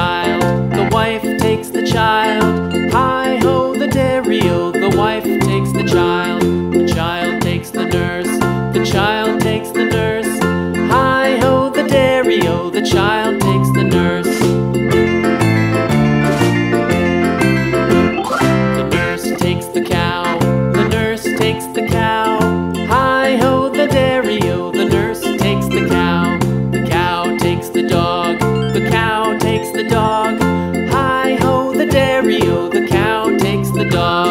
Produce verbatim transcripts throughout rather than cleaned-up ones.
child, the wife takes the child. Hi-ho, the dairy-o, the wife takes the child. The child takes the nurse, the child takes the nurse. Hi-ho, the dairy-o, the child takes the nurse. The nurse takes the cow, the nurse takes the cow. Hi-ho, the dairy-o, the nurse takes the cow. The cow takes the dog, the cow takes the dog. Hi-ho, the dairy-o, the cow takes the dog.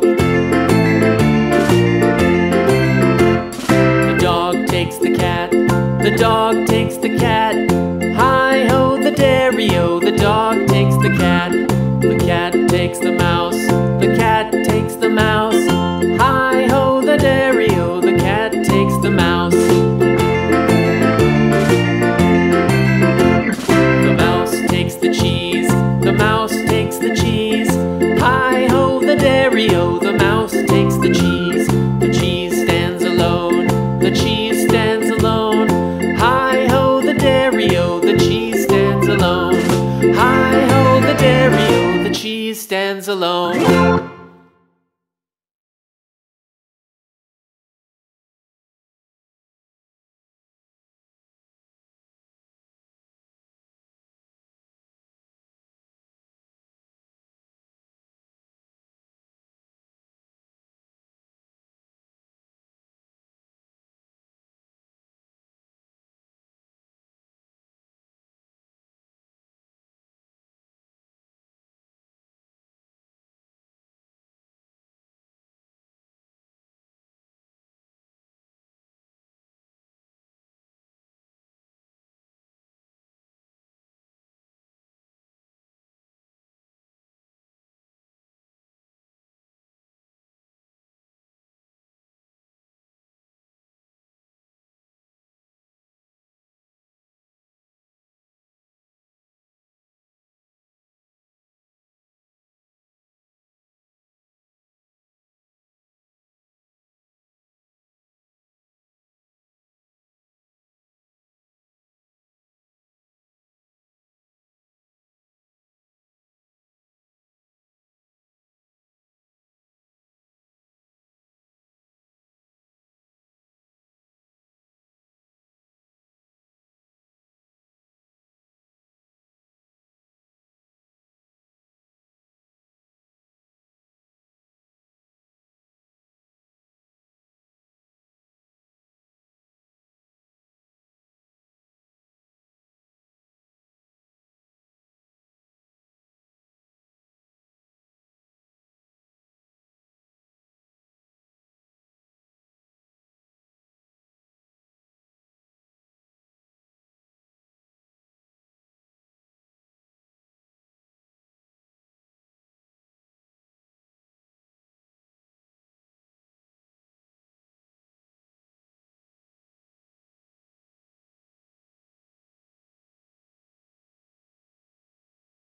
The dog takes the cat, the dog takes the cat. Hi-ho, the dairy-o, the dog takes the cat. The cat takes the mouse, the cat takes the mouse. Hi-ho, the dairy-o, the cat takes the mouse. The mouse takes the cheese, the mouse takes the cheese. Hi-ho, the dairy-o, the mouse takes the cheese. The cheese stands alone, the cheese stands alone. Hi-ho, the dairy-o, the cheese stands alone. Hi-ho, the dairy-o, the cheese stands alone.